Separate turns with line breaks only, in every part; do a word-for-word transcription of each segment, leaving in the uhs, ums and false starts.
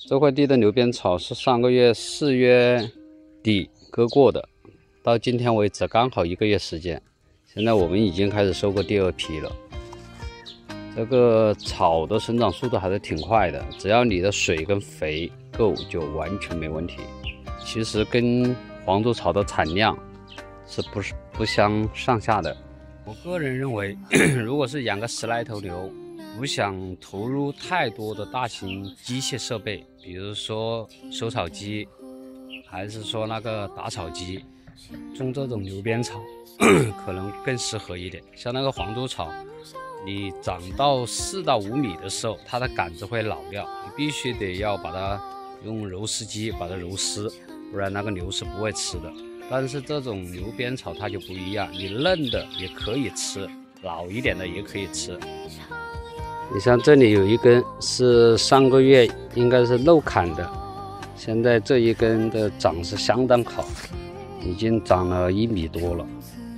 这块地的牛鞭草是上个月四月底割过的，到今天为止刚好一个月时间。现在我们已经开始收割第二批了。这个草的生长速度还是挺快的，只要你的水跟肥够，就完全没问题。其实跟黄竹草的产量是不是不相上下的？我个人认为，如果是养个十来头牛，不想投入太多的大型机械设备，比如说收草机，还是说那个打草机，种这种牛鞭草可能更适合一点。像那个黄竹草，你长到四到五米的时候，它的杆子会老掉，你必须得要把它用揉丝机把它揉丝，不然那个牛是不会吃的。但是这种牛鞭草它就不一样，你嫩的也可以吃，老一点的也可以吃。你像这里有一根是上个月应该是漏砍的，现在这一根的长势相当好，已经长了一米多了。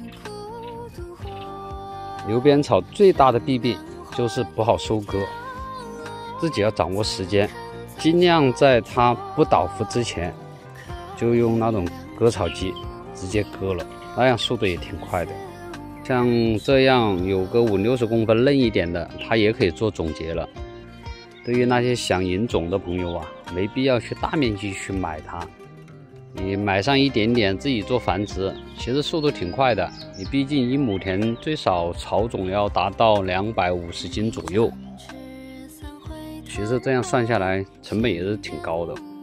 牛鞭草最大的弊病就是不好收割，自己要掌握时间，尽量在它不倒伏之前就用那种割草机直接割了，那样速度也挺快的。像这样有个五六十公分嫩一点的，它也可以做种结了。对于那些想引种的朋友啊，没必要去大面积去买它，你买上一点点自己做繁殖，其实速度挺快的。你毕竟一亩田最少草种要达到两百五十斤左右，其实这样算下来成本也是挺高的。